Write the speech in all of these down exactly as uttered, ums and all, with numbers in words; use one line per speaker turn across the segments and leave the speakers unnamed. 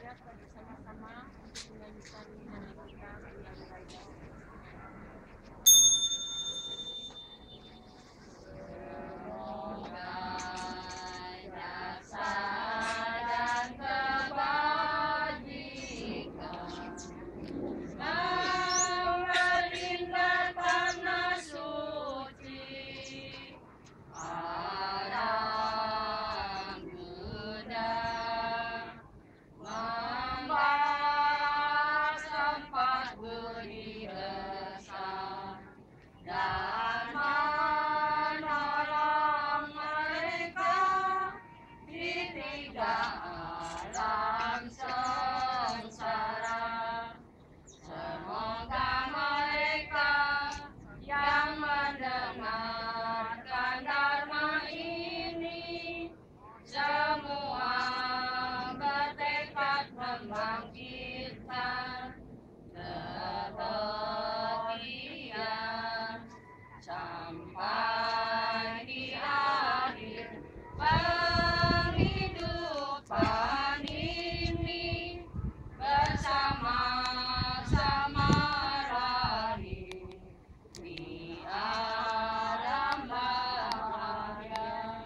bersedia bersama-sama untuk menyanyikan nyanyi kita yang lainnya.
Membangkitkan kebaktian sampai di akhir penghidupan ini, bersama-sama raih di alam bahagia.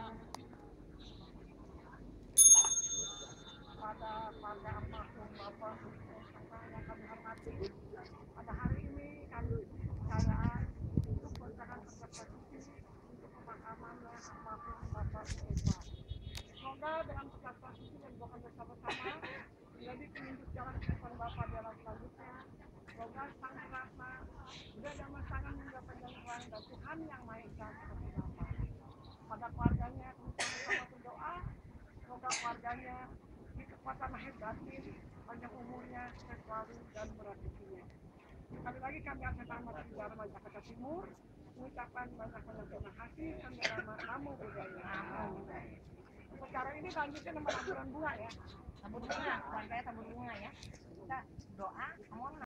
Pada pada apapun Bapak yang kami hormati, pada hari ini kami percaya untuk berjalan peserta suci untuk pemakamannya apapun Bapak Eva. Semoga dengan peserta suci yang doakan bersama-sama menjadi penunjuk jalan kehidupan Bapak dalam selanjutnya. Semoga sang Ratna juga dalam sangat hingga panjang umur dan Tuhan yang Maha Esa seperti Bapak. Pada keluarganya kami sama-sama berdoa, semoga keluarganya kekuatan lahir batin, panjang umurnya, sukses selalu dan berezekinya. Sekali lagi kami akan tamat di Dharma Jakarta Timur mengucapkan banyak-banyak terima kasih kami nama Namo Buddhaya. Secara ini lanjutnya nama taburan bunga ya.
Tabur bunga, keluarganya tabur bunga ya. Kita doa, mohon